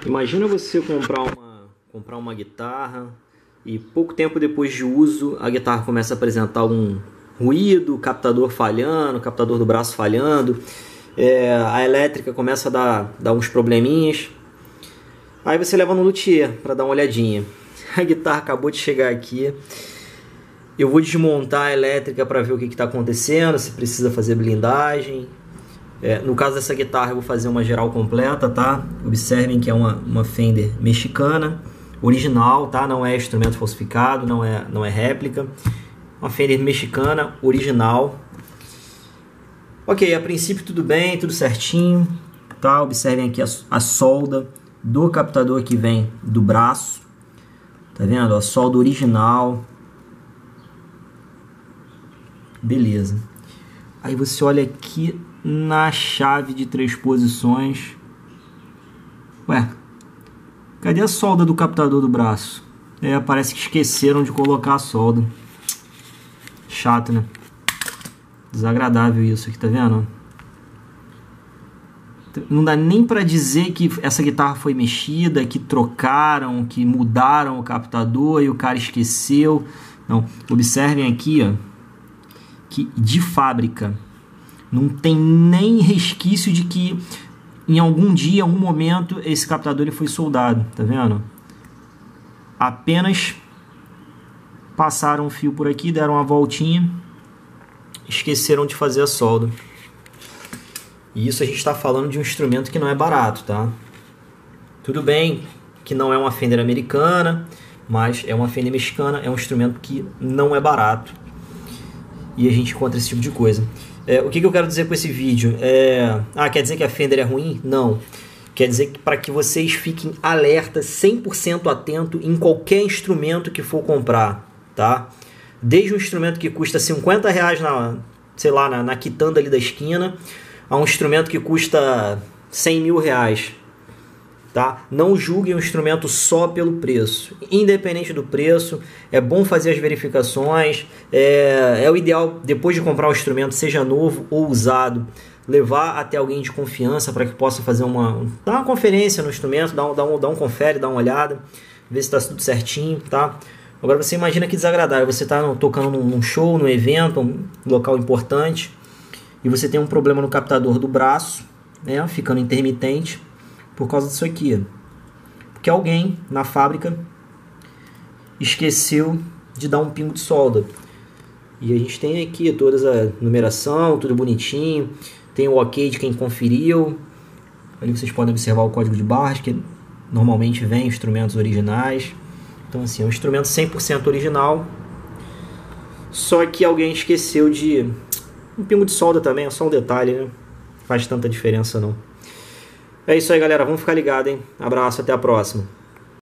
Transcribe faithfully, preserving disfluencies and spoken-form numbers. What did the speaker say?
Imagina você comprar uma, comprar uma guitarra e pouco tempo depois de uso a guitarra começa a apresentar algum ruído, captador falhando, captador do braço falhando, é, a elétrica começa a dar, dar uns probleminhas. Aí você leva no luthier para dar uma olhadinha. A guitarra acabou de chegar aqui. Eu vou desmontar a elétrica para ver o que está acontecendo, se precisa fazer blindagem. É, no caso dessa guitarra eu vou fazer uma geral completa, tá? Observem que é uma, uma Fender mexicana, original, tá? Não é instrumento falsificado, não é, não é réplica. Uma Fender mexicana, original. Ok, a princípio tudo bem, tudo certinho, tá? Observem aqui a, a solda do captador que vem do braço. Tá vendo? A solda original. Beleza. Aí você olha aqui na chave de três posições. Ué, cadê a solda do captador do braço? É, parece que esqueceram de colocar a solda. Chato, né? Desagradável isso aqui, tá vendo? Não dá nem pra dizer que essa guitarra foi mexida, que trocaram, que mudaram o captador e o cara esqueceu. Não, observem aqui, ó, que de fábrica não tem nem resquício de que em algum dia, em algum momento, esse captador ele foi soldado, tá vendo? Apenas passaram um fio por aqui, deram uma voltinha, esqueceram de fazer a solda. E isso a gente está falando de um instrumento que não é barato, tá? Tudo bem que não é uma Fender americana, mas é uma Fender mexicana, é um instrumento que não é barato. E a gente encontra esse tipo de coisa. É, o que, que eu quero dizer com esse vídeo? É... Ah, quer dizer que a Fender é ruim? Não. Quer dizer que para que vocês fiquem alertas, cem por cento atento em qualquer instrumento que for comprar, tá? Desde um instrumento que custa cinquenta reais na, sei lá, na, na quitanda ali da esquina, a um instrumento que custa cem mil reais. Tá? Não julguem o instrumento só pelo preço. Independente do preço, é bom fazer as verificações. É, é o ideal, depois de comprar o instrumento, seja novo ou usado, levar até alguém de confiança para que possa fazer uma, dar uma conferência no instrumento, dar um, dar um, dar um confere, dar uma olhada, ver se está tudo certinho. Tá? Agora você imagina que desagradável. Você está tocando num, num show, num evento, um local importante, e você tem um problema no captador do braço, né, ficando intermitente, por causa disso aqui. Porque alguém na fábrica esqueceu de dar um pingo de solda. E a gente tem aqui toda a numeração, tudo bonitinho. Tem o ok de quem conferiu. Ali vocês podem observar o código de barras, que normalmente vem instrumentos originais. Então assim, é um instrumento cem por cento original. Só que alguém esqueceu de... Um pingo de solda também, é só um detalhe, né? Não faz tanta diferença não. É isso aí, galera. Vamos ficar ligados, hein? Abraço, até a próxima.